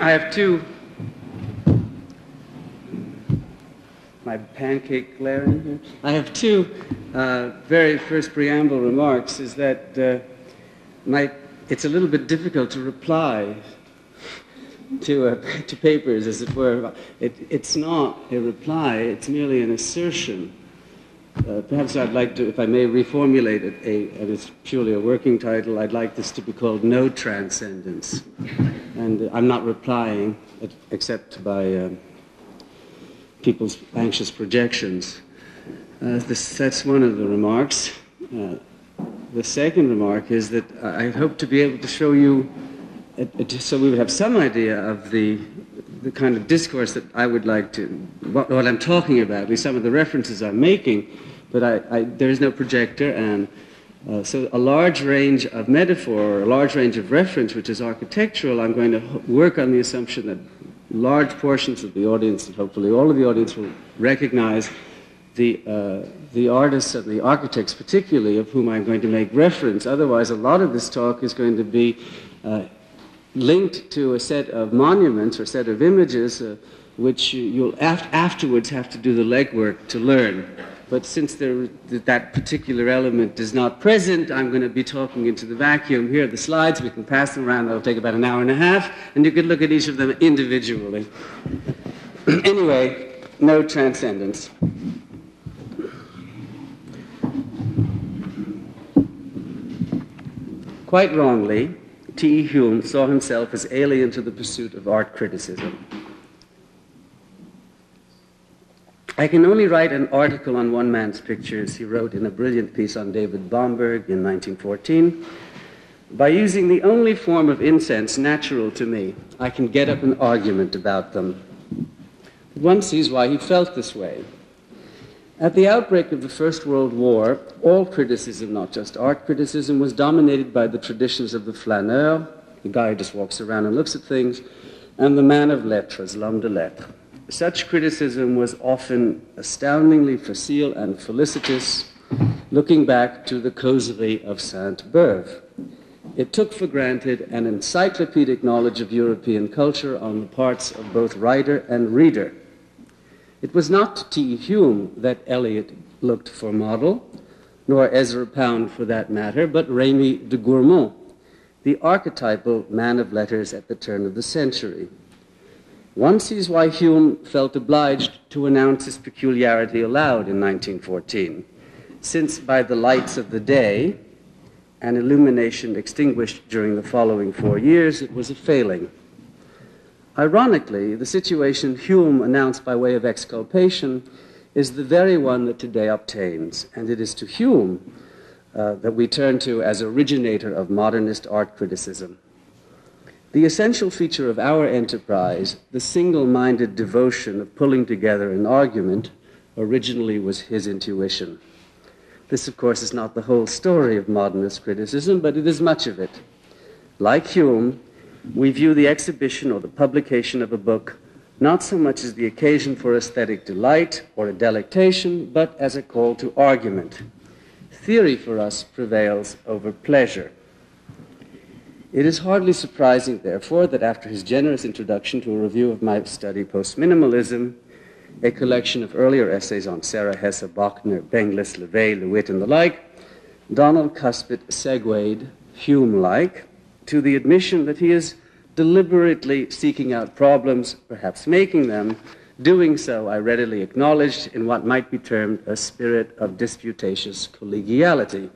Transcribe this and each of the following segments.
I have two. My pancake glaring here. I have two very first preamble remarks. Is that it's a little bit difficult to reply to papers, as it were. It's not a reply. It's merely an assertion. Perhaps I'd like to, if I may reformulate it, and it's purely a working title, I'd like this to be called No Transcendence. And I'm not replying, except by people's anxious projections. That's one of the remarks. The second remark is that I hope to be able to show you, so we would have some idea of the kind of discourse that I would like to, what I'm talking about, at least some of the references I'm making, but there is no projector, and so a large range of metaphor, or a large range of reference, which is architectural, I'm going to work on the assumption that large portions of the audience, and hopefully all of the audience, will recognize the artists and the architects particularly, of whom I'm going to make reference. Otherwise, a lot of this talk is going to be linked to a set of monuments or set of images which you'll afterwards have to do the legwork to learn. But since that particular element is not present, I'm going to be talking into the vacuum. Here are the slides. We can pass them around. That'll take about an hour and a half, and you can look at each of them individually. Anyway, no transcendence. Quite wrongly, T.E. Hume saw himself as alien to the pursuit of art criticism. I can only write an article on one man's pictures, he wrote in a brilliant piece on David Bomberg in 1914. By using the only form of incense natural to me, I can get up an argument about them. One sees why he felt this way. At the outbreak of the First World War, all criticism, not just art criticism, was dominated by the traditions of the flaneur, the guy who just walks around and looks at things, and the man of lettres, l'homme de lettres. Such criticism was often astoundingly facile and felicitous, looking back to the causerie of Sainte-Beuve. It took for granted an encyclopedic knowledge of European culture on the parts of both writer and reader. It was not T.E. Hume that Eliot looked for model, nor Ezra Pound for that matter, but Rémy de Gourmont, the archetypal man of letters at the turn of the century. One sees why Hume felt obliged to announce his peculiarity aloud in 1914, since by the lights of the day, an illumination extinguished during the following 4 years, it was a failing. Ironically, the situation Hume announced by way of exculpation is the very one that today obtains, and it is to Hume that we turn to as originator of modernist art criticism. The essential feature of our enterprise, the single-minded devotion of pulling together an argument, originally was his intuition. This, of course, is not the whole story of modernist criticism, but it is much of it. Like Hume, we view the exhibition or the publication of a book not so much as the occasion for aesthetic delight or a delectation, but as a call to argument. Theory for us prevails over pleasure. It is hardly surprising, therefore, that after his generous introduction to a review of my study, Postminimalism, a collection of earlier essays on Sarah Hesse, Bachner, Benglis, LeVay, LeWitt, and the like, Donald Cuspit segued, Hume-like, to the admission that he is deliberately seeking out problems, perhaps making them. Doing so, I readily acknowledged, in what might be termed a spirit of disputatious collegiality.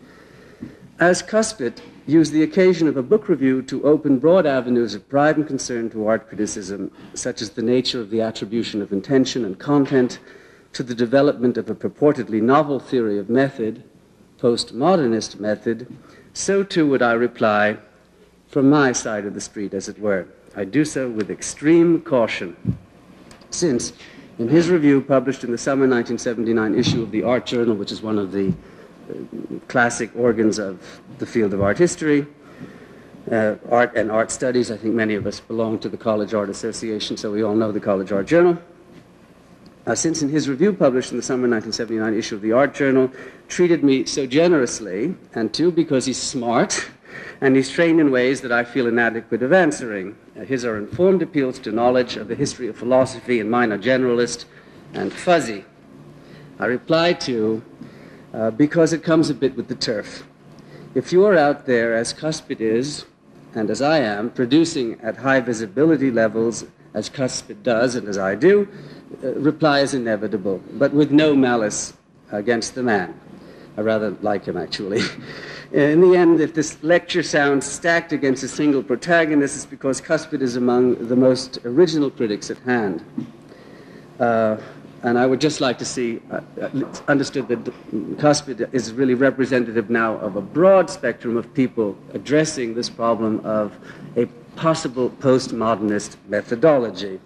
As Cuspit used the occasion of a book review to open broad avenues of pride and concern to art criticism, such as the nature of the attribution of intention and content to the development of a purportedly novel theory of method, postmodernist method, so too would I reply from my side of the street, as it were. I do so with extreme caution, since in his review published in the summer 1979 issue of the Art Journal, which is one of the classic organs of the field of art history, art and art studies. I think many of us belong to the College Art Association, so we all know the College Art Journal. Since in his review published in the summer 1979 issue of the Art Journal treated me so generously, and two, because he's smart, and he's trained in ways that I feel inadequate of answering. His are informed appeals to knowledge of the history of philosophy, and mine are generalist and fuzzy. I reply to, because it comes a bit with the turf. If you are out there, as Cuspid is, and as I am, producing at high visibility levels, as Cuspid does and as I do, reply is inevitable, but with no malice against the man. I rather like him, actually. In the end, if this lecture sounds stacked against a single protagonist, it's because Cuspid is among the most original critics at hand. And I would just like to see understood that Cuspid is really representative now of a broad spectrum of people addressing this problem of a possible postmodernist methodology.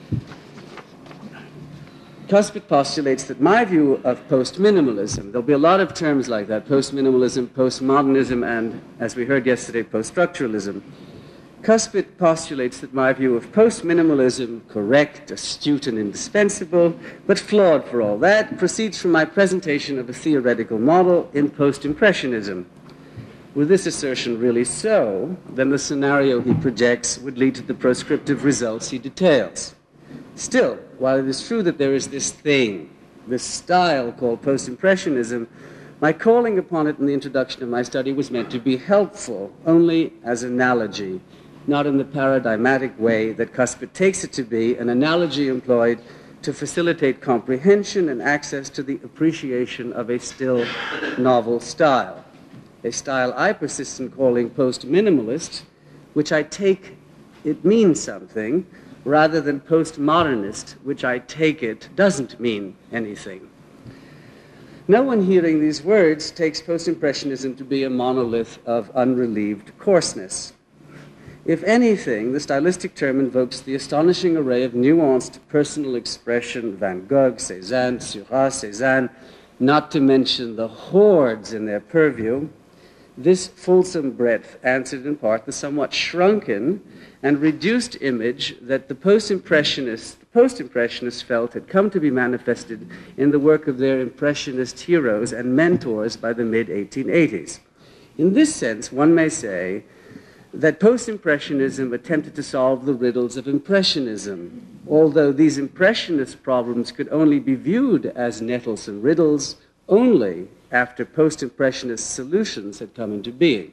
Cuspid postulates that my view of postminimalism, there'll be a lot of terms like that, postminimalism, postmodernism, and, as we heard yesterday, poststructuralism. Cuspid postulates that my view of postminimalism, correct, astute, and indispensable, but flawed for all that, proceeds from my presentation of a theoretical model in post-impressionism. Were this assertion really so, then the scenario he projects would lead to the proscriptive results he details. Still, while it is true that there is this thing, this style called post-impressionism, my calling upon it in the introduction of my study was meant to be helpful, only as analogy, not in the paradigmatic way that Cuspid takes it to be, an analogy employed to facilitate comprehension and access to the appreciation of a still novel style. A style I persist in calling post-minimalist, which I take it means something, rather than postmodernist, which I take it doesn't mean anything. No one hearing these words takes post-impressionism to be a monolith of unrelieved coarseness. If anything, the stylistic term invokes the astonishing array of nuanced personal expression, Van Gogh, Cézanne, Seurat, Cézanne, not to mention the hordes in their purview. This fulsome breadth answered in part the somewhat shrunken and reduced image that the post-impressionists felt had come to be manifested in the work of their impressionist heroes and mentors by the mid-1880s. In this sense, one may say that post-impressionism attempted to solve the riddles of impressionism, although these impressionist problems could only be viewed as nettlesome riddles only after post-impressionist solutions had come into being.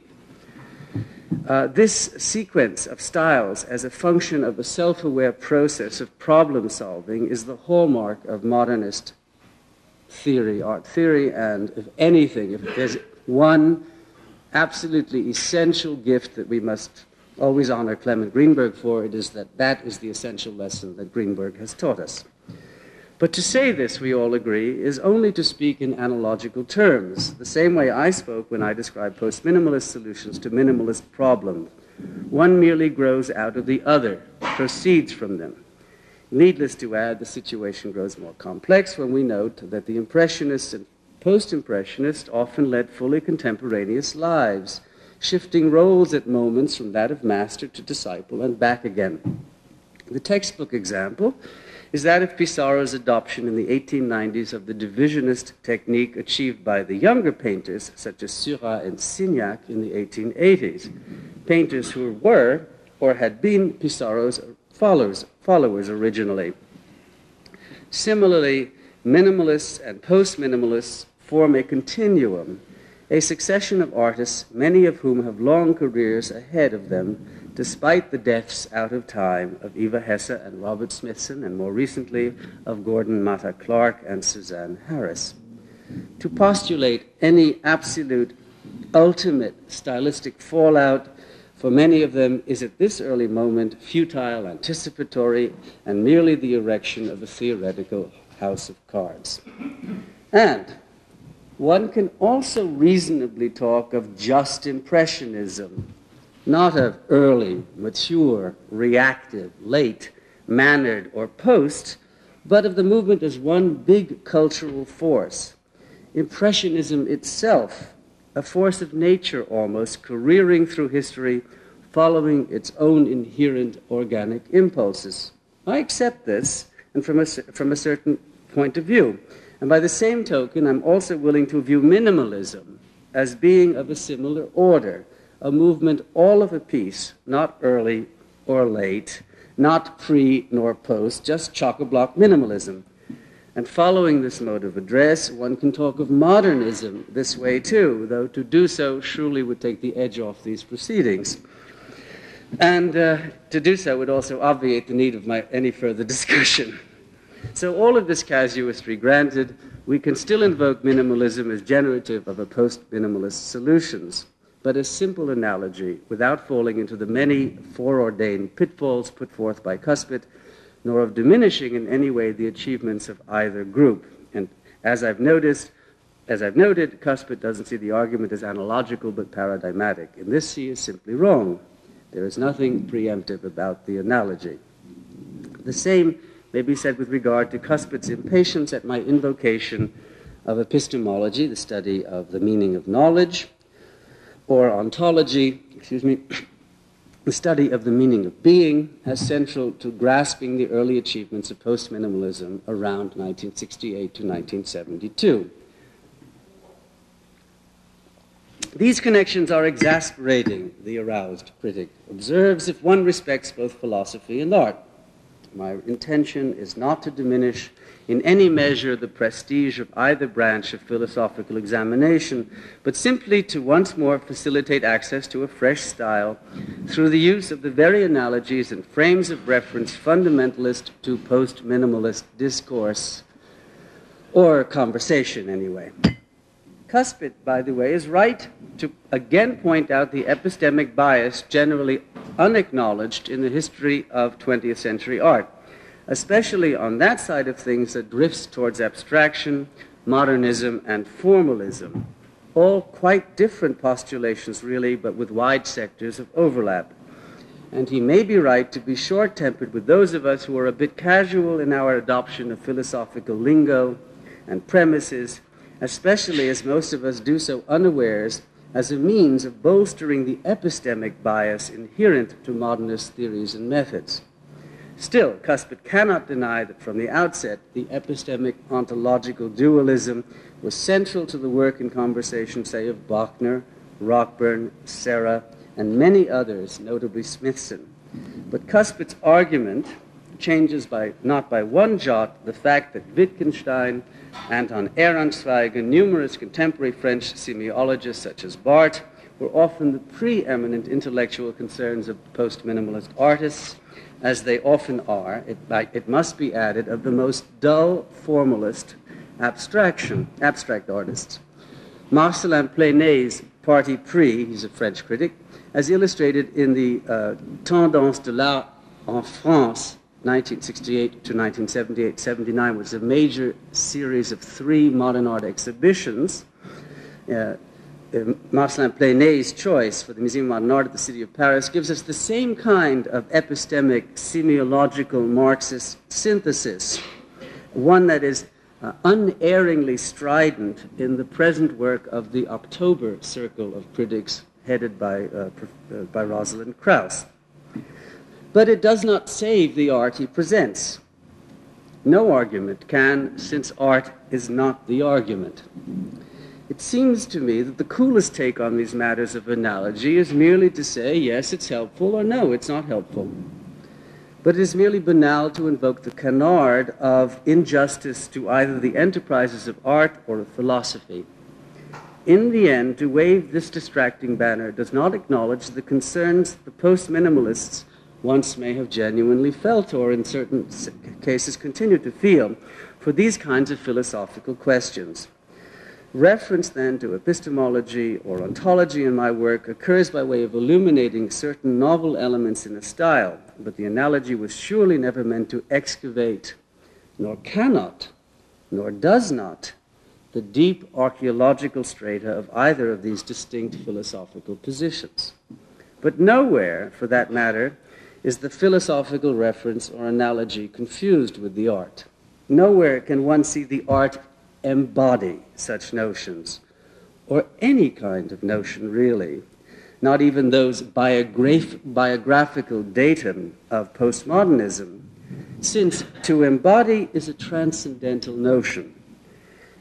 This sequence of styles as a function of a self-aware process of problem-solving is the hallmark of modernist theory, art theory, and if anything, if there's one absolutely essential gift that we must always honor Clement Greenberg for, it is that that is the essential lesson that Greenberg has taught us. But to say this, we all agree, is only to speak in analogical terms, the same way I spoke when I described post-minimalist solutions to minimalist problems. One merely grows out of the other, proceeds from them. Needless to add, the situation grows more complex when we note that the Impressionists and Post-Impressionists often led fully contemporaneous lives, shifting roles at moments from that of master to disciple and back again. The textbook example is that of Pissarro's adoption in the 1890s of the divisionist technique achieved by the younger painters, such as Seurat and Signac, in the 1880s, painters who were or had been Pissarro's followers originally. Similarly, minimalists and post-minimalists form a continuum, a succession of artists, many of whom have long careers ahead of them, despite the deaths out of time of Eva Hesse and Robert Smithson, and more recently of Gordon Matta Clark and Suzanne Harris. To postulate any absolute, ultimate stylistic fallout for many of them is at this early moment futile, anticipatory, and merely the erection of a theoretical house of cards. And one can also reasonably talk of just impressionism, not of early, mature, reactive, late, mannered, or post, but of the movement as one big cultural force. Impressionism itself, a force of nature almost, careering through history, following its own inherent organic impulses. I accept this, and from a certain point of view. And by the same token, I'm also willing to view minimalism as being of a similar order, a movement all of a piece, not early or late, not pre nor post, just chock-a-block minimalism. And following this mode of address, one can talk of modernism this way too, though to do so surely would take the edge off these proceedings. And to do so would also obviate the need of any further discussion. So all of this casuistry granted, we can still invoke minimalism as generative of a post-minimalist solutions. But a simple analogy, without falling into the many foreordained pitfalls put forth by Cuspit, nor of diminishing in any way the achievements of either group. And as I've noted, Cuspit doesn't see the argument as analogical but paradigmatic. In this, he is simply wrong. There is nothing preemptive about the analogy. The same may be said with regard to Cuspit's impatience at my invocation of epistemology, the study of the meaning of knowledge, or ontology, the study of the meaning of being, as central to grasping the early achievements of post-minimalism around 1968 to 1972. These connections are exasperating, the aroused critic observes, if one respects both philosophy and art. My intention is not to diminish in any measure the prestige of either branch of philosophical examination, but simply to once more facilitate access to a fresh style through the use of the very analogies and frames of reference fundamentalist to post-minimalist discourse, or conversation anyway. Cuspit, by the way, is right to again point out the epistemic bias generally unacknowledged in the history of 20th century art, especially on that side of things that drifts towards abstraction, modernism, and formalism. All quite different postulations, really, but with wide sectors of overlap. And he may be right to be short-tempered with those of us who are a bit casual in our adoption of philosophical lingo and premises, especially as most of us do so unawares as a means of bolstering the epistemic bias inherent to modernist theories and methods. Still, Cuspit cannot deny that from the outset, the epistemic ontological dualism was central to the work and conversation, say, of Bachner, Rockburn, Serra, and many others, notably Smithson. But Cuspit's argument changes not by one jot the fact that Wittgenstein, Anton Ehrenschweig, and numerous contemporary French semiologists such as Barthes were often the preeminent intellectual concerns of post-minimalist artists, as they often are, it must be added, of the most dull formalist abstract artists. Marcelin Plenay's Parti Pris, he's a French critic, as illustrated in the Tendance de l'art en France, 1968 to 1978-79, was a major series of 3 modern art exhibitions. Marcelin Plenay's choice for the Museum of Modern Art at the City of Paris gives us the same kind of epistemic, semiological Marxist synthesis, one that is unerringly strident in the present work of the October Circle of Critics headed by Rosalind Krauss. But it does not save the art he presents. No argument can, since art is not the argument. It seems to me that the coolest take on these matters of analogy is merely to say, yes, it's helpful, or no, it's not helpful. But it is merely banal to invoke the canard of injustice to either the enterprises of art or of philosophy. In the end, to wave this distracting banner does not acknowledge the concerns the post-minimalists once may have genuinely felt, or in certain cases continue to feel, for these kinds of philosophical questions. Reference then to epistemology or ontology in my work occurs by way of illuminating certain novel elements in a style, but the analogy was surely never meant to excavate, nor cannot, nor does not, the deep archaeological strata of either of these distinct philosophical positions. But nowhere, for that matter, is the philosophical reference or analogy confused with the art. Nowhere can one see the art embody such notions, or any kind of notion really, not even those biographical datum of postmodernism, since to embody is a transcendental notion.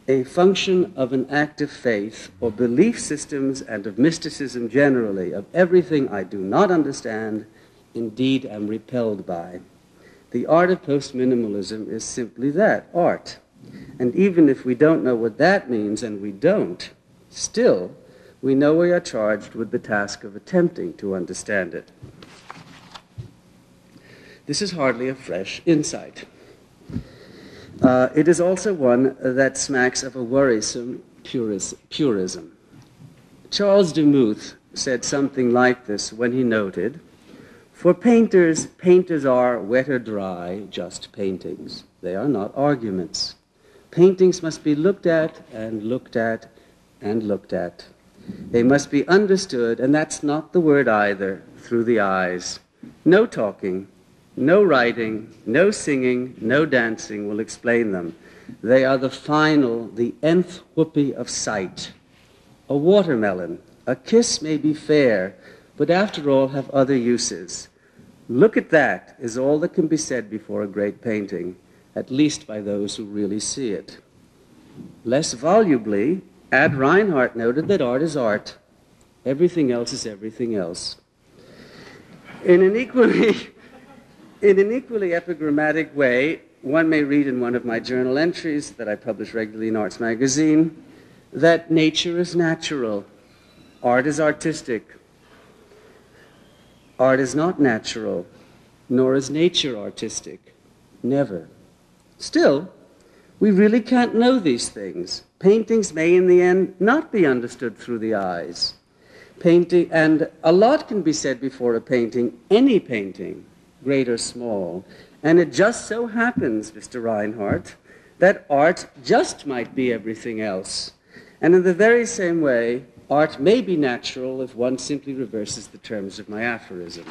a function of an active faith or belief systems and of mysticism generally, of everything I do not understand, indeed am repelled by. The art of postminimalism is simply that, art. And even if we don't know what that means, and we don't, still, we know we are charged with the task of attempting to understand it. This is hardly a fresh insight. It is also one that smacks of a worrisome purism. Charles de Muth said something like this when he noted, "For painters, painters are, wet or dry, just paintings. They are not arguments. Paintings must be looked at and looked at and looked at. They must be understood, and that's not the word either, through the eyes. No talking, no writing, no singing, no dancing will explain them. They are the final, the nth whoopee of sight. A watermelon, a kiss may be fair, but after all have other uses. Look at that is all that can be said before a great painting, at least by those who really see it." Less volubly, Ad Reinhardt noted that art is art. Everything else is everything else. In an equally epigrammatic way, one may read in one of my journal entries that I publish regularly in Arts Magazine that nature is natural, art is artistic. Art is not natural, nor is nature artistic. Never. Still, we really can't know these things. Paintings may in the end not be understood through the eyes. And a lot can be said before a painting, any painting, great or small. And it just so happens, Mr. Reinhardt, that art just might be everything else. And in the very same way, art may be natural if one simply reverses the terms of my aphorism.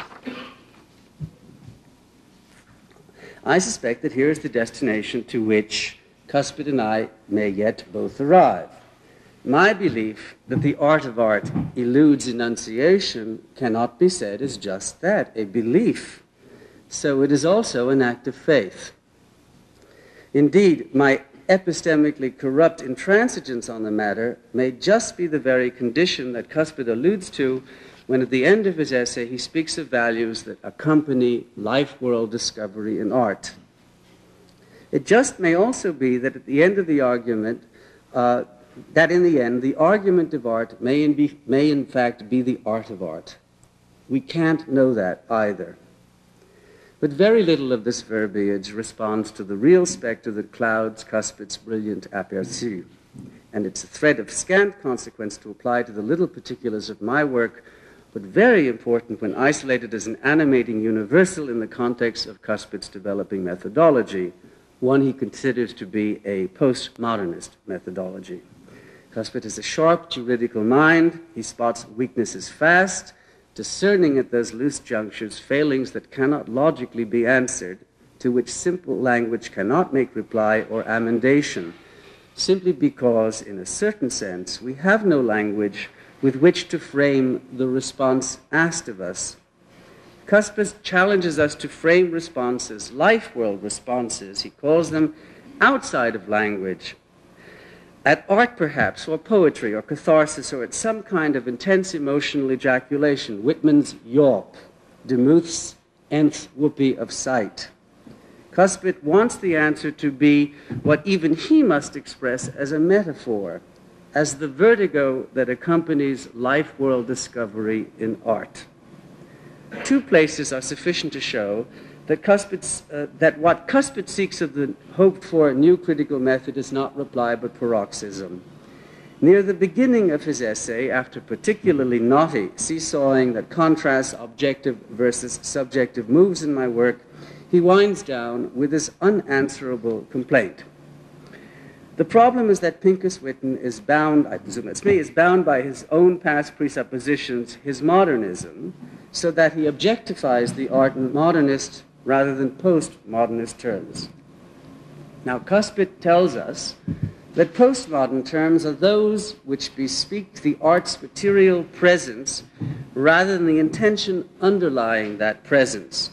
I suspect that here is the destination to which Cuspid and I may yet both arrive. My belief that the art of art eludes enunciation cannot be said as just that, a belief. So it is also an act of faith. Indeed, my epistemically corrupt intransigence on the matter may just be the very condition that Cuspid alludes to when at the end of his essay he speaks of values that accompany life-world discovery in art. It just may also be that at the end of the argument, that in the end, the argument of art may in fact be the art of art. We can't know that either. But very little of this verbiage responds to the real spectre that clouds Cuspid's brilliant aperçu. And it's a thread of scant consequence to apply to the little particulars of my work, but very important when isolated as an animating universal in the context of Cuspid's developing methodology, one he considers to be a postmodernist methodology. Cuspid has a sharp juridical mind. He spots weaknesses fast, discerning at those loose junctures failings that cannot logically be answered, to which simple language cannot make reply or amendation, simply because, in a certain sense, we have no language with which to frame the response asked of us. Cuspid challenges us to frame responses, life-world responses, he calls them, outside of language, at art perhaps, or poetry, or catharsis, or at some kind of intense emotional ejaculation, Whitman's yawp, de Muth's nth whoopee of sight. Cuspid wants the answer to be what even he must express as a metaphor, as the vertigo that accompanies life-world discovery in art. Two places are sufficient to show that what Cuspid seeks of the hoped-for new critical method is not reply but paroxysm. Near the beginning of his essay, after particularly knotty seesawing that contrasts objective versus subjective moves in my work, he winds down with this unanswerable complaint. The problem is that Pincus-Witten is bound, I presume that's me, is bound by his own past presuppositions, his modernism, so that he objectifies the art in modernist rather than postmodernist terms. Now, Cuspid tells us that postmodern terms are those which bespeak the art's material presence rather than the intention underlying that presence.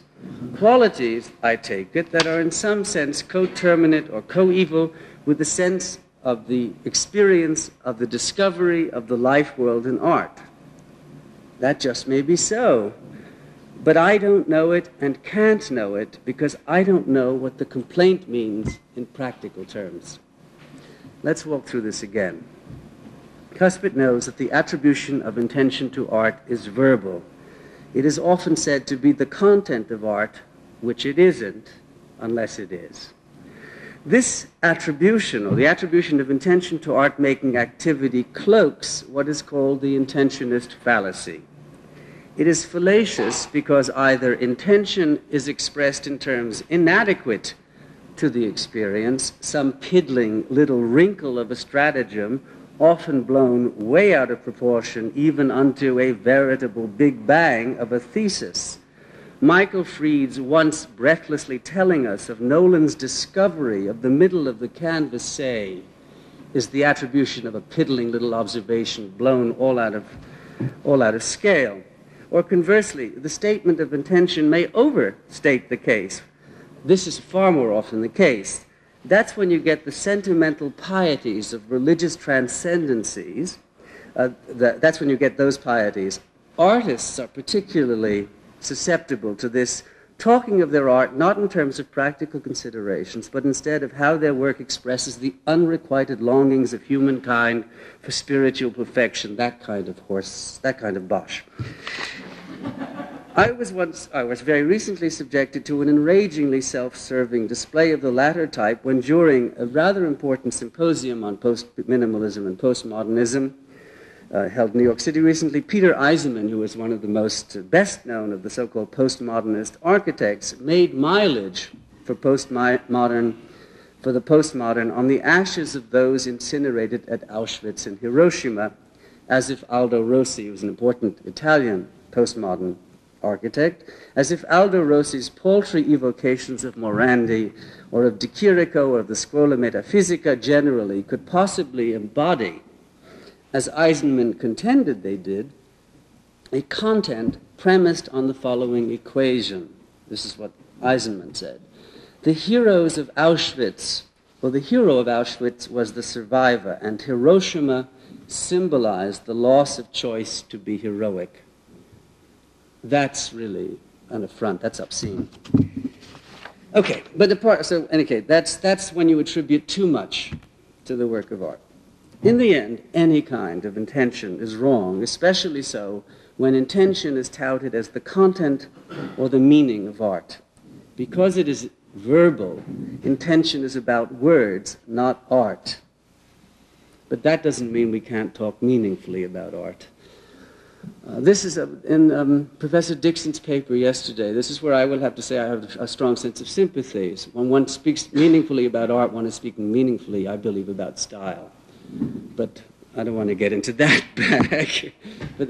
Qualities, I take it, that are in some sense coterminate or coeval with the sense of the experience of the discovery of the life world in art. That just may be so. But I don't know it and can't know it because I don't know what the complaint means in practical terms. Let's walk through this again. Cuspit knows that the attribution of intention to art is verbal. It is often said to be the content of art, which it isn't, unless it is. This attribution, or the attribution of intention to art-making activity, cloaks what is called the intentionist fallacy. It is fallacious because either intention is expressed in terms inadequate to the experience, some piddling little wrinkle of a stratagem, often blown way out of proportion, even unto a veritable big bang of a thesis. Michael Fried's once breathlessly telling us of Nolan's discovery of the middle of the canvas, say, is the attribution of a piddling little observation blown all out of scale. Or conversely, the statement of intention may overstate the case. This is far more often the case. That's when you get the sentimental pieties of religious transcendencies. That's when you get those pieties. Artists are particularly susceptible to this, talking of their art not in terms of practical considerations, but instead of how their work expresses the unrequited longings of humankind for spiritual perfection, that kind of bosh. I was very recently subjected to an enragingly self-serving display of the latter type when, during a rather important symposium on postminimalism and postmodernism held in New York City recently, Peter Eisenman, who is one of the most best-known of the so-called postmodernist architects, made mileage for the postmodern on the ashes of those incinerated at Auschwitz and Hiroshima, as if Aldo Rossi, who was an important Italian postmodern architect, as if Aldo Rossi's paltry evocations of Morandi or of De Chirico or of the Scuola Metafisica generally could possibly embody, as Eisenman contended they did, a content premised on the following equation. This is what Eisenman said. The heroes of Auschwitz, or the hero of Auschwitz was the survivor, and Hiroshima symbolized the loss of choice to be heroic. That's really an affront. That's obscene. Okay, but that's when you attribute too much to the work of art. In the end, any kind of intention is wrong, especially so when intention is touted as the content or the meaning of art. Because it is verbal, intention is about words, not art. But that doesn't mean we can't talk meaningfully about art. This is in Professor Dixon's paper yesterday. This is where I will have to say I have a strong sense of sympathy. When one speaks meaningfully about art, one is speaking meaningfully, I believe, about style. But I don't want to get into that bag. But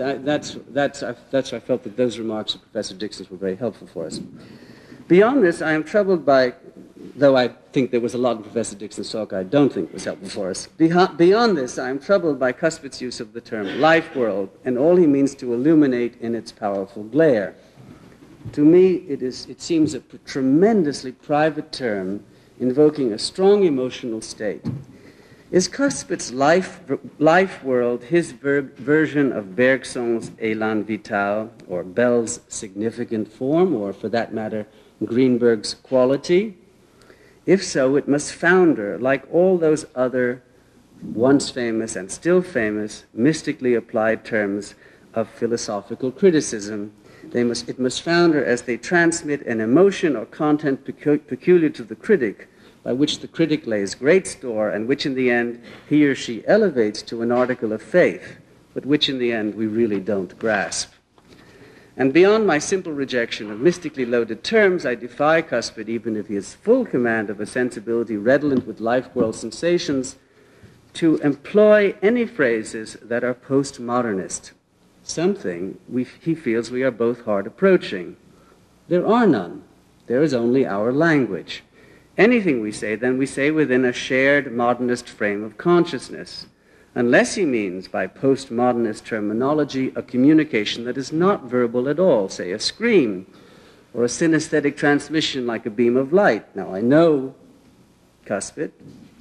I felt that those remarks of Professor Dixon's were very helpful for us. Beyond this, I am troubled by, though I think there was a lot in Professor Dixon's talk I don't think was helpful for us. Beyond this, I am troubled by Cuspit's use of the term life world and all he means to illuminate in its powerful glare. To me, it seems a tremendously private term invoking a strong emotional state. Is Cuspit's life world his version of Bergson's élan vital, or Bell's significant form, or for that matter, Greenberg's quality? If so, it must founder, like all those other once famous and still famous mystically applied terms of philosophical criticism. It must founder as they transmit an emotion or content peculiar to the critic, by which the critic lays great store and which in the end he or she elevates to an article of faith, but which in the end we really don't grasp. And beyond my simple rejection of mystically loaded terms, I defy Cuspit, even if he has full command of a sensibility redolent with life-world sensations, to employ any phrases that are postmodernist, something he feels we are both hard approaching. There are none. There is only our language. Anything we say, then, we say within a shared modernist frame of consciousness, unless he means by postmodernist terminology a communication that is not verbal at all, say a scream, or a synesthetic transmission like a beam of light. Now, I know Cuspit,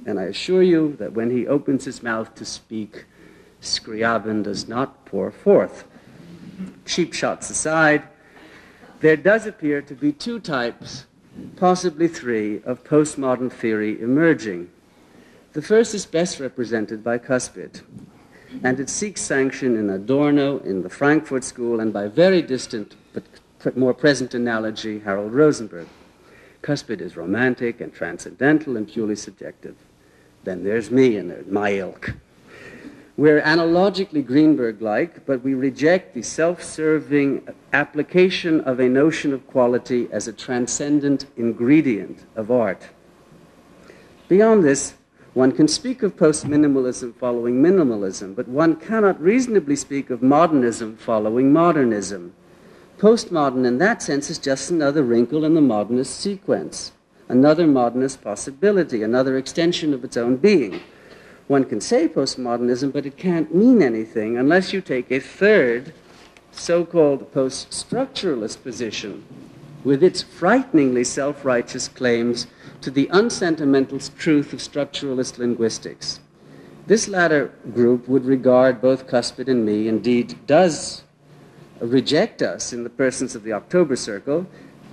and I assure you that when he opens his mouth to speak, Scriabin does not pour forth. Cheap shots aside, there does appear to be two types, possibly three, of postmodern theory emerging. The first is best represented by Cuspid, and it seeks sanction in Adorno, in the Frankfurt School, and by very distant but more present analogy, Harold Rosenberg. Cuspid is romantic and transcendental and purely subjective. Then there's me and my ilk. We're analogically Greenberg-like, but we reject the self-serving application of a notion of quality as a transcendent ingredient of art. Beyond this, one can speak of postminimalism following minimalism, but one cannot reasonably speak of modernism following modernism. Postmodern in that sense is just another wrinkle in the modernist sequence, another modernist possibility, another extension of its own being. One can say postmodernism, but it can't mean anything unless you take a third, so-called post-structuralist position, with its frighteningly self-righteous claims to the unsentimental truth of structuralist linguistics. This latter group would regard both Cuspid and me, indeed does reject us in the persons of the October Circle.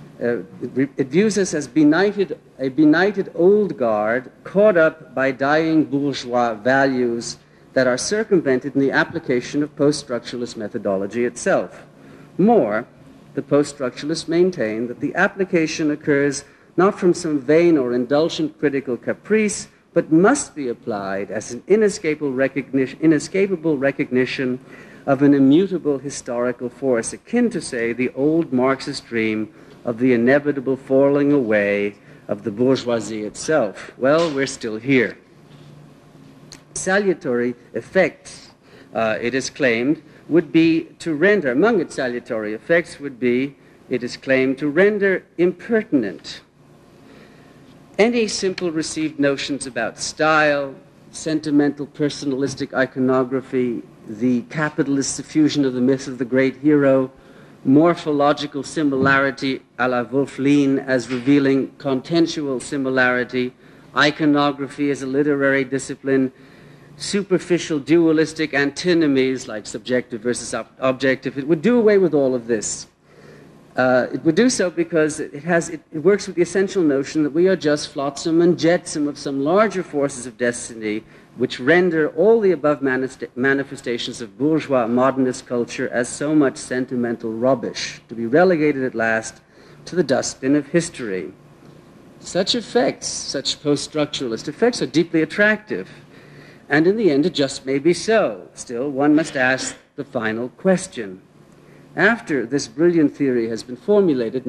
It views us as a benighted old guard caught up by dying bourgeois values that are circumvented in the application of post-structuralist methodology itself. More, the post-structuralists maintain that the application occurs not from some vain or indulgent critical caprice, but must be applied as an inescapable recognition of an immutable historical force, akin to, say, the old Marxist dream of the inevitable falling away of the bourgeoisie itself. Well, we're still here. Salutary effects, it is claimed, would be to render, among its salutary effects would be, it is claimed, to render impertinent any simple received notions about style, sentimental personalistic iconography, the capitalist suffusion of the myth of the great hero, morphological similarity a la Wolf-Lien as revealing contextual similarity, iconography as a literary discipline, superficial dualistic antinomies like subjective versus objective. It would do away with all of this. It would do so because it works with the essential notion that we are just flotsam and jetsam of some larger forces of destiny which render all the above manifestations of bourgeois modernist culture as so much sentimental rubbish, to be relegated at last to the dustbin of history. Such effects, such post-structuralist effects, are deeply attractive, and in the end it just may be so. Still, one must ask the final question. After this brilliant theory has been formulated,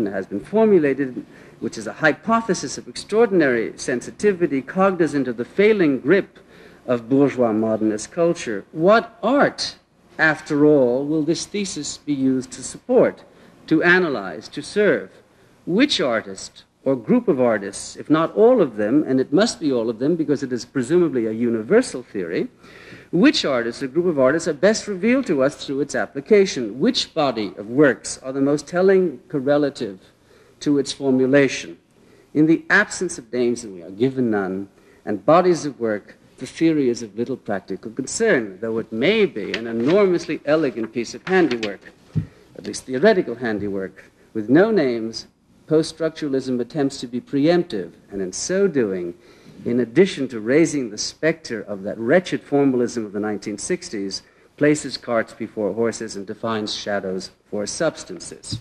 which is a hypothesis of extraordinary sensitivity, cognizant of the failing grip of bourgeois modernist culture, what art, after all, will this thesis be used to support, to analyze, to serve? Which artist or group of artists, if not all of them, and it must be all of them because it is presumably a universal theory, which artists or group of artists are best revealed to us through its application? Which body of works are the most telling correlative to its formulation? In the absence of names, and we are given none, and bodies of work, the theory is of little practical concern, though it may be an enormously elegant piece of handiwork, at least theoretical handiwork. With no names, post-structuralism attempts to be preemptive, and in so doing, in addition to raising the specter of that wretched formalism of the 1960s, places carts before horses and defines shadows for substances.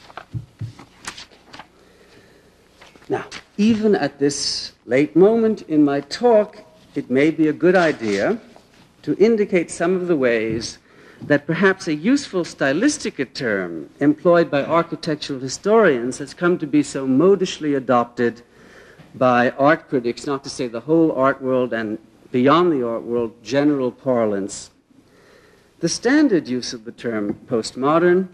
Now, even at this late moment in my talk, it may be a good idea to indicate some of the ways that perhaps a useful stylistic term employed by architectural historians has come to be so modishly adopted by art critics, not to say the whole art world and beyond the art world, general parlance. The standard use of the term postmodern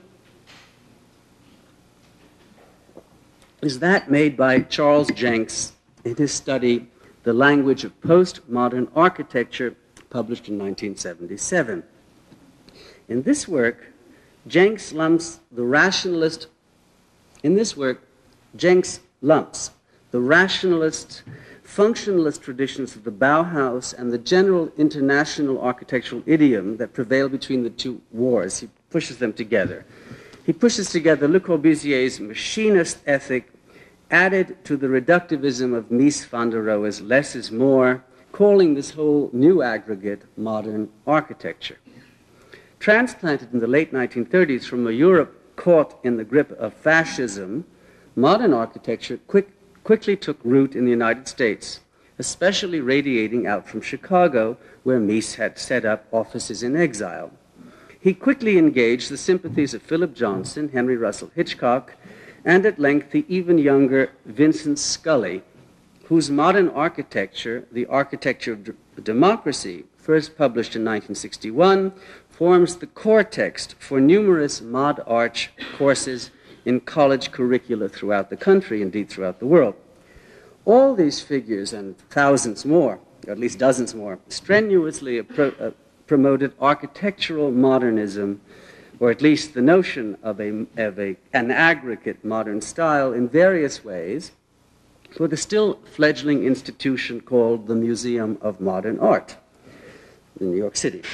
is that made by Charles Jenks in his study, The Language of Postmodern Architecture, published in 1977. In this work, Jenks lumps the rationalist functionalist traditions of the Bauhaus and the general international architectural idiom that prevailed between the two wars. He pushes them together. He pushes together Le Corbusier's machinist ethic, added to the reductivism of Mies van der Rohe's less is more, calling this whole new aggregate modern architecture. Transplanted in the late 1930s from a Europe caught in the grip of fascism, modern architecture quickly took root in the United States, especially radiating out from Chicago, where Mies had set up offices in exile. He quickly engaged the sympathies of Philip Johnson, Henry Russell Hitchcock, and at length the even younger Vincent Scully, whose modern architecture, The Architecture of Democracy, first published in 1961, forms the core text for numerous mod arch courses in college curricula throughout the country, indeed throughout the world. All these figures, and thousands more, or at least dozens more, strenuously promoted architectural modernism, or at least the notion of an aggregate modern style in various ways, for the still fledgling institution called the Museum of Modern Art in New York City.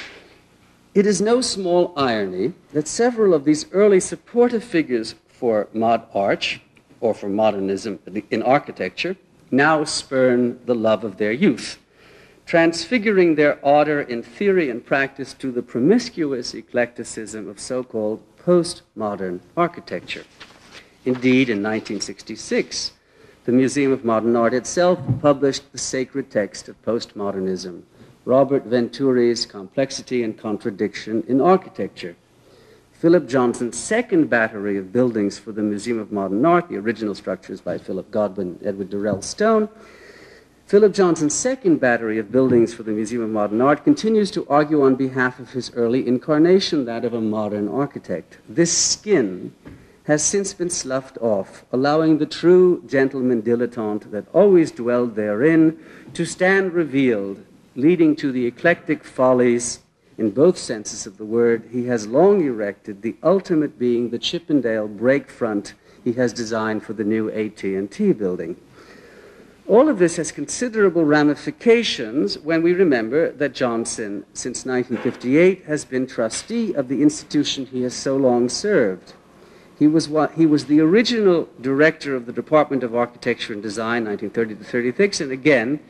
It is no small irony that several of these early supportive figures for mod arch, or for modernism in architecture, now spurn the love of their youth, transfiguring their ardor in theory and practice to the promiscuous eclecticism of so-called postmodern architecture. Indeed, in 1966, the Museum of Modern Art itself published the sacred text of postmodernism, Robert Venturi's Complexity and Contradiction in Architecture. Philip Johnson's second battery of buildings for the Museum of Modern Art, the original structures by Philip Godwin, Edward Durrell Stone, Philip Johnson's second battery of buildings for the Museum of Modern Art continues to argue on behalf of his early incarnation, that of a modern architect. This skin has since been sloughed off, allowing the true gentleman dilettante that always dwelled therein to stand revealed, leading to the eclectic follies, in both senses of the word, he has long erected, the ultimate being the Chippendale break front he has designed for the new AT&T building. All of this has considerable ramifications when we remember that Johnson, since 1958, has been trustee of the institution he has so long served. He was the original director of the Department of Architecture and Design, 1930 to 36, and again,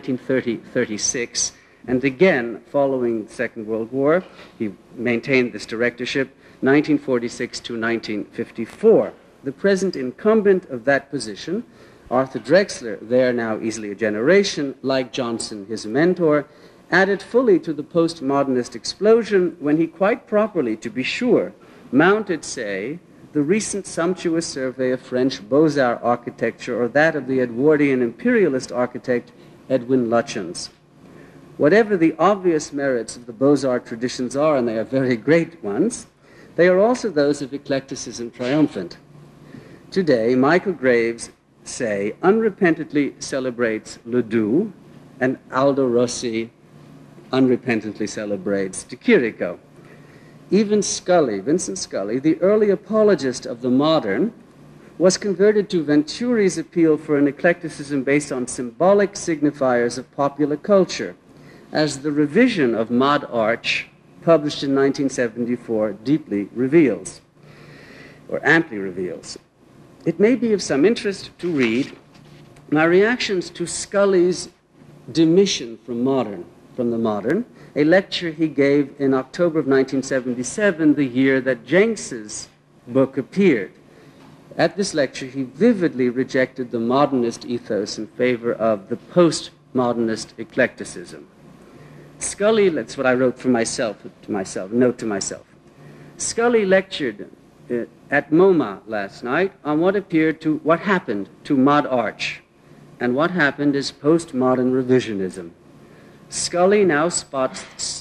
1930-36, and again, following the Second World War, he maintained this directorship, 1946 to 1954. The present incumbent of that position, Arthur Drexler, there now easily a generation, like Johnson, his mentor, added fully to the postmodernist explosion when he quite properly, to be sure, mounted, say, the recent sumptuous survey of French Beaux-Arts architecture or that of the Edwardian imperialist architect Edwin Lutyens. Whatever the obvious merits of the Beaux-Arts traditions are, and they are very great ones, they are also those of eclecticism triumphant. Today, Michael Graves, say, unrepentantly celebrates Ledoux, and Aldo Rossi unrepentantly celebrates De Chirico. Even Scully, Vincent Scully, the early apologist of the modern, was converted to Venturi's appeal for an eclecticism based on symbolic signifiers of popular culture, as the revision of Mod Arch, published in 1974, deeply reveals, or amply reveals. It may be of some interest to read my reactions to Scully's demission from the modern, a lecture he gave in October of 1977, the year that Jenks's book appeared. At this lecture, he vividly rejected the modernist ethos in favor of the postmodernist eclecticism. Scully, that's what I wrote for myself, note to myself. Scully lectured at MoMA last night on what happened to Mod Arch, and what happened is postmodern revisionism. Scully now spouts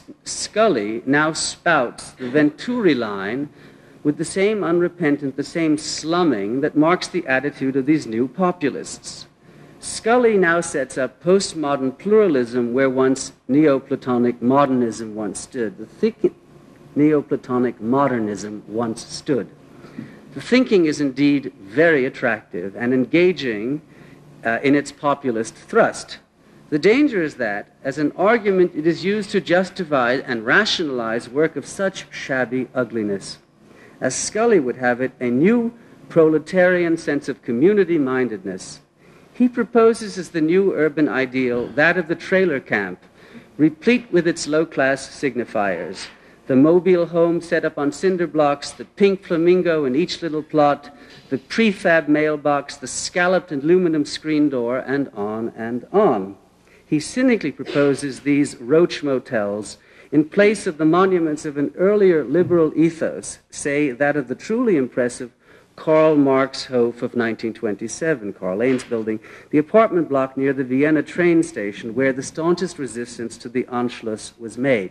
the Venturi line with the same unrepentant, the same slumming that marks the attitude of these new populists. Scully now sets up postmodern pluralism where once Neoplatonic modernism once stood. The thick Neoplatonic modernism once stood. The thinking is indeed very attractive and engaging in its populist thrust. The danger is that, as an argument, it is used to justify and rationalize work of such shabby ugliness. As Scully would have it, a new proletarian sense of community-mindedness. He proposes as the new urban ideal that of the trailer camp, replete with its low-class signifiers. The mobile home set up on cinder blocks, the pink flamingo in each little plot, the prefab mailbox, the scalloped aluminum screen door, and on and on. He cynically proposes these roach motels in place of the monuments of an earlier liberal ethos, say that of the truly impressive Karl Marx Hof of 1927, Karl Lane's building, the apartment block near the Vienna train station where the staunchest resistance to the Anschluss was made,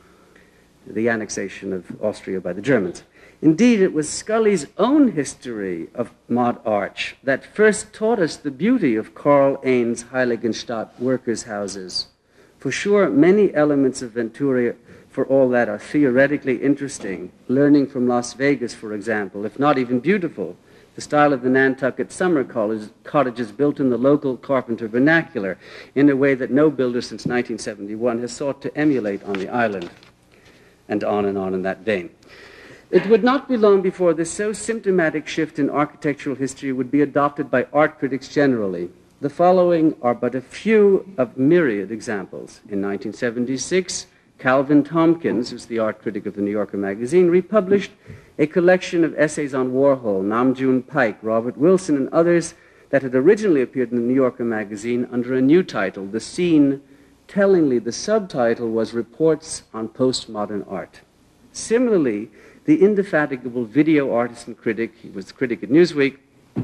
the annexation of Austria by the Germans. Indeed, it was Scully's own history of mod arch that first taught us the beauty of Karl Lane's Heiligenstadt workers' houses. For sure, many elements of Ventura, for all that, are theoretically interesting. Learning from Las Vegas, for example, if not even beautiful, the style of the Nantucket summer cottages built in the local carpenter vernacular in a way that no builder since 1971 has sought to emulate on the island, and on in that vein. It would not be long before this so symptomatic shift in architectural history would be adopted by art critics generally. The following are but a few of myriad examples. In 1976, Calvin Tompkins, who's the art critic of the New Yorker magazine, republished a collection of essays on Warhol, Namjoon Pike, Robert Wilson, and others that had originally appeared in the New Yorker magazine under a new title, The Scene. Tellingly, the subtitle was Reports on Postmodern Art. Similarly, the indefatigable video artist and critic, he was the critic at Newsweek,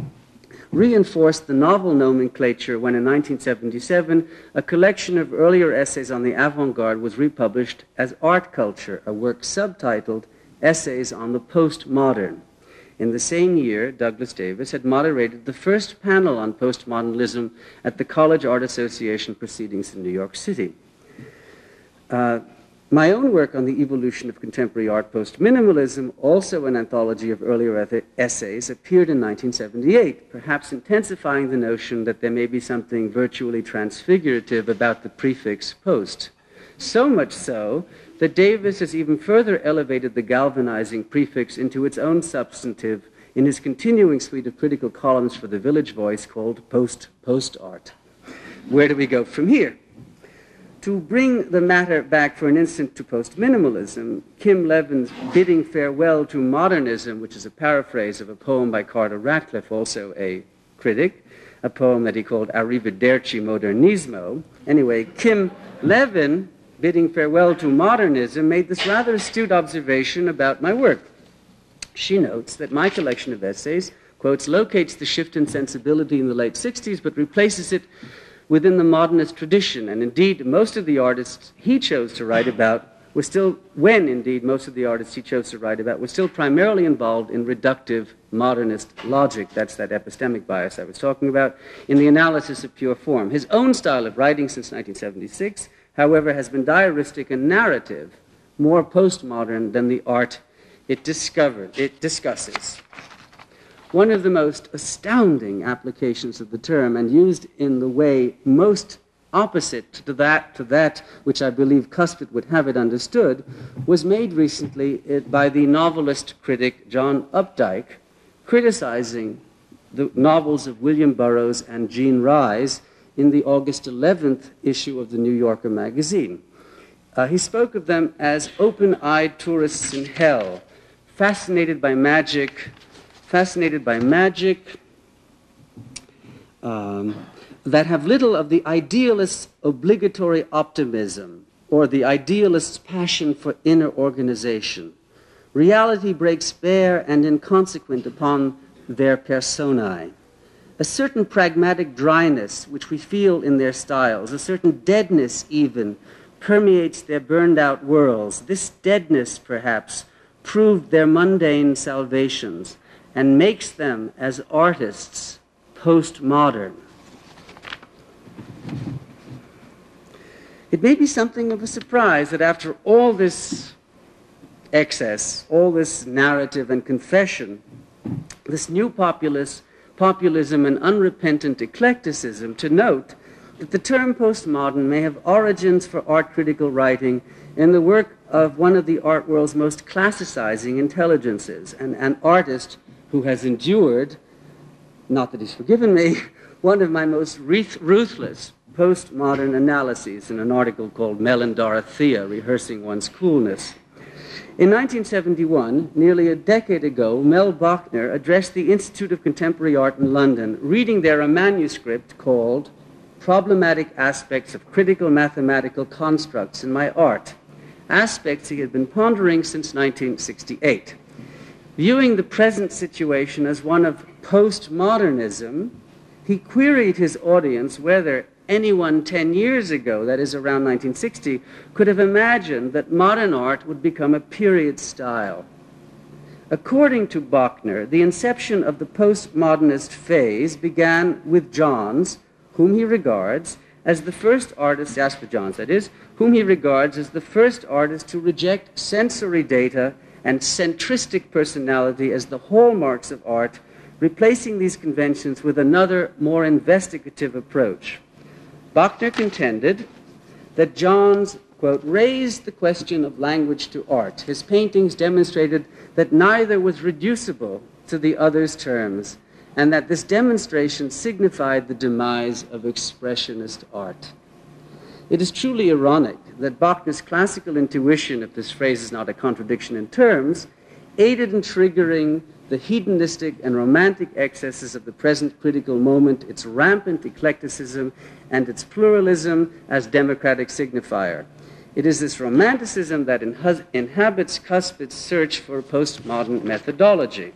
reinforced the novel nomenclature when in 1977 a collection of earlier essays on the avant-garde was republished as Art Culture, a work subtitled Essays on the Postmodern. In the same year, Douglas Davis had moderated the first panel on postmodernism at the College Art Association proceedings in New York City. My own work on the evolution of contemporary art post-minimalism, also an anthology of earlier essays, appeared in 1978, perhaps intensifying the notion that there may be something virtually transfigurative about the prefix post. So much so that Davis has even further elevated the galvanizing prefix into its own substantive in his continuing suite of critical columns for the Village Voice called Post-Art. Where do we go from here? To bring the matter back for an instant to post-minimalism, Kim Levin's Bidding Farewell to Modernism, which is a paraphrase of a poem by Carter Ratcliffe, also a critic, a poem that he called Arrivederci Modernismo. Anyway, Kim Levin, Bidding Farewell to Modernism, made this rather astute observation about my work. She notes that my collection of essays, quotes, locates the shift in sensibility in the late 60s, but replaces it within the modernist tradition, and indeed most of the artists he chose to write about were still, most of the artists he chose to write about were still primarily involved in reductive modernist logic, that's that epistemic bias I was talking about, in the analysis of pure form. His own style of writing since 1976, however, has been diaristic and narrative, more postmodern than the art it discusses. One of the most astounding applications of the term, and used in the way most opposite to that which I believe Cuspit would have it understood, was made recently by the novelist critic John Updike, criticizing the novels of William Burroughs and Jean Rhys in the August 11th issue of the New Yorker magazine. He spoke of them as open-eyed tourists in hell, fascinated by magic, that have little of the idealist's obligatory optimism or the idealist's passion for inner organization. Reality breaks bare and inconsequent upon their personae. A certain pragmatic dryness which we feel in their styles, a certain deadness even, permeates their burned-out worlds. This deadness, perhaps, proved their mundane salvations and makes them, as artists, postmodern. It may be something of a surprise that after all this excess, all this narrative and confession, this new populist populism and unrepentant eclecticism, to note that the term postmodern may have origins for art critical writing in the work of one of the art world's most classicizing intelligences, and an artist who has endured, not that he's forgiven me, one of my most ruthless postmodern analyses in an article called Mel and Dorothea, Rehearsing One's Coolness. In 1971, nearly a decade ago, Mel Bachner addressed the Institute of Contemporary Art in London, reading there a manuscript called Problematic Aspects of Critical Mathematical Constructs in My Art, aspects he had been pondering since 1968. Viewing the present situation as one of postmodernism, he queried his audience whether anyone 10 years ago, that is around 1960, could have imagined that modern art would become a period style. According to Bachner, the inception of the postmodernist phase began with Johns, whom he regards as the first artist, Jasper Johns that is, whom he regards as the first artist to reject sensory data and centristic personality as the hallmarks of art, replacing these conventions with another, more investigative approach. Bachner contended that Johns, quote, raised the question of language to art. His paintings demonstrated that neither was reducible to the other's terms, and that this demonstration signified the demise of expressionist art. It is truly ironic that Bachner's classical intuition, if this phrase is not a contradiction in terms, aided in triggering the hedonistic and romantic excesses of the present critical moment, its rampant eclecticism, and its pluralism as democratic signifier. It is this romanticism that inhabits Cuspid's search for postmodern methodology.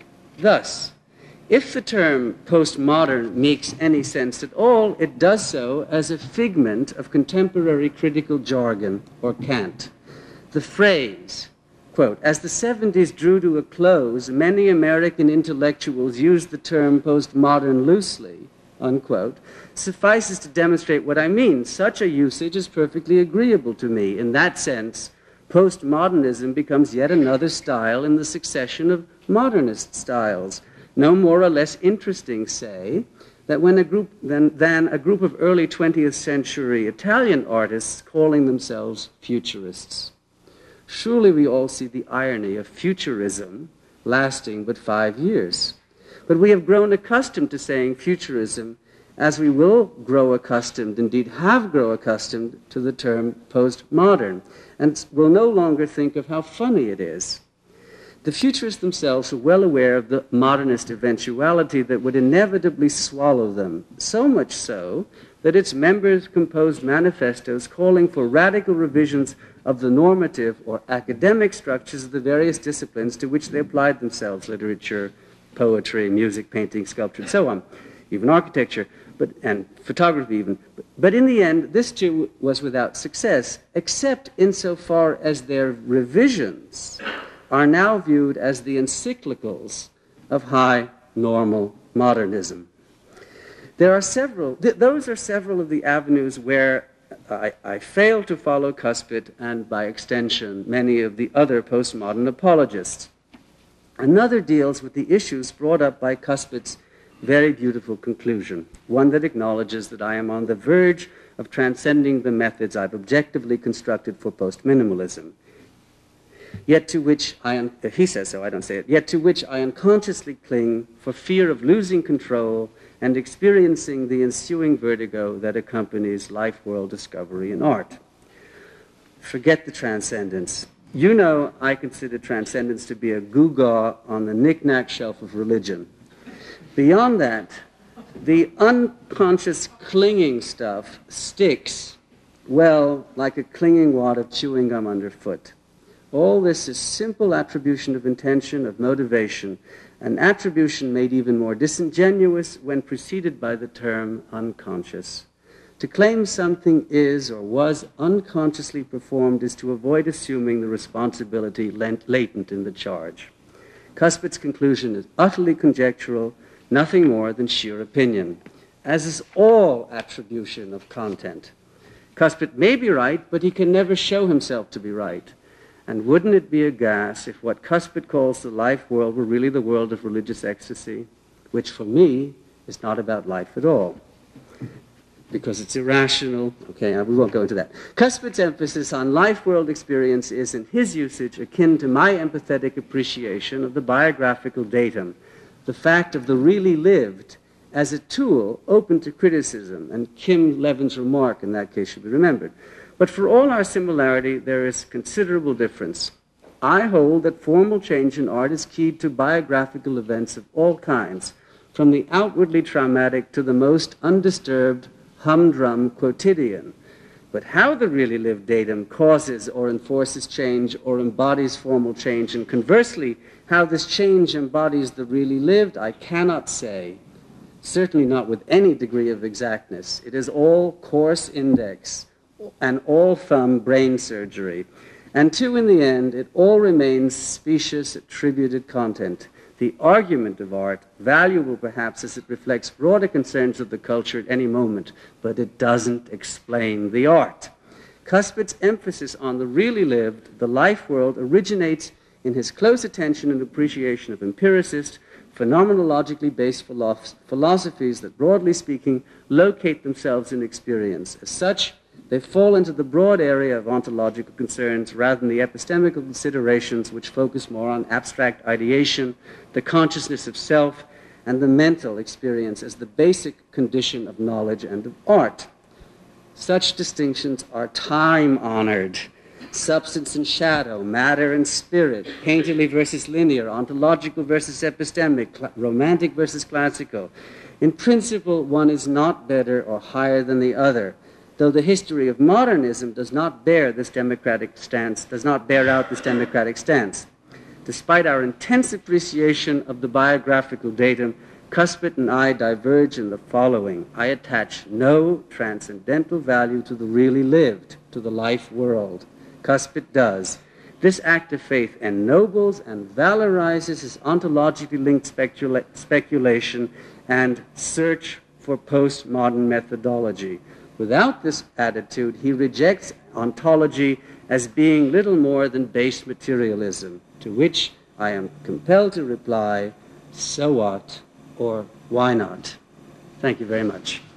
Thus, if the term postmodern makes any sense at all, it does so as a figment of contemporary critical jargon or cant. The phrase, quote, as the 70s drew to a close, many American intellectuals used the term postmodern loosely, unquote, suffices to demonstrate what I mean. Such a usage is perfectly agreeable to me. In that sense, postmodernism becomes yet another style in the succession of modernist styles. No more or less interesting, say, that when than a group of early 20th century Italian artists calling themselves futurists. Surely we all see the irony of futurism lasting but 5 years. But we have grown accustomed to saying futurism, as we will grow accustomed, indeed have grown accustomed, to the term postmodern, and will no longer think of how funny it is. The futurists themselves are well aware of the modernist eventuality that would inevitably swallow them, so much so that its members composed manifestos calling for radical revisions of the normative or academic structures of the various disciplines to which they applied themselves, literature, poetry, music, painting, sculpture, and so on, even architecture, and photography even. But in the end, this too was without success, except insofar as their revisions are now viewed as the encyclicals of high normal modernism. There are those are several of the avenues where I fail to follow Cuspid and, by extension, many of the other postmodern apologists. Another deals with the issues brought up by Cuspid's very beautiful conclusion, one that acknowledges that I am on the verge of transcending the methods I've objectively constructed for postminimalism. Yet to which he says so, I don't say it, yet to which I unconsciously cling for fear of losing control and experiencing the ensuing vertigo that accompanies life-world discovery in art. Forget the transcendence. You know I consider transcendence to be a gewgaw on the knick-knack shelf of religion. Beyond that, the unconscious clinging stuff sticks, well, like a clinging wad of chewing gum underfoot. All this is simple attribution of intention, of motivation, an attribution made even more disingenuous when preceded by the term unconscious. To claim something is or was unconsciously performed is to avoid assuming the responsibility latent in the charge. Cuspid's conclusion is utterly conjectural, nothing more than sheer opinion, as is all attribution of content. Cuspid may be right, but he can never show himself to be right. And wouldn't it be a gas if what Cuspid calls the life world were really the world of religious ecstasy? which for me is not about life at all, because it's irrational. Okay, we won't go into that. Cuthbert's emphasis on life-world experience is, in his usage, akin to my empathetic appreciation of the biographical datum, the fact of the really lived as a tool open to criticism, and Kim Levin's remark in that case should be remembered. But for all our similarity, there is considerable difference. I hold that formal change in art is keyed to biographical events of all kinds, from the outwardly traumatic to the most undisturbed, humdrum quotidian. But how the really lived datum causes or enforces change or embodies formal change, and conversely, how this change embodies the really lived, I cannot say, certainly not with any degree of exactness. It is all coarse index and all thumb brain surgery. And too, in the end, it all remains specious attributed content. The argument of art, valuable perhaps as it reflects broader concerns of the culture at any moment, but it doesn't explain the art. Cuthbert's emphasis on the really lived, the life world, originates in his close attention and appreciation of empiricist, phenomenologically based philosophies that, broadly speaking, locate themselves in experience. As such, they fall into the broad area of ontological concerns rather than the epistemical considerations which focus more on abstract ideation, the consciousness of self, and the mental experience as the basic condition of knowledge and of art. Such distinctions are time-honored. Substance and shadow, matter and spirit, painterly versus linear, ontological versus epistemic, romantic versus classical. In principle, one is not better or higher than the other, though the history of modernism does not bear out this democratic stance. Despite our intense appreciation of the biographical datum, Cuthbert and I diverge in the following. I attach no transcendental value to the really lived, to the life world. Cuthbert does. This act of faith ennobles and valorizes his ontologically linked speculation and search for postmodern methodology. Without this attitude, he rejects ontology as being little more than base materialism, to which I am compelled to reply, so what, or why not? Thank you very much.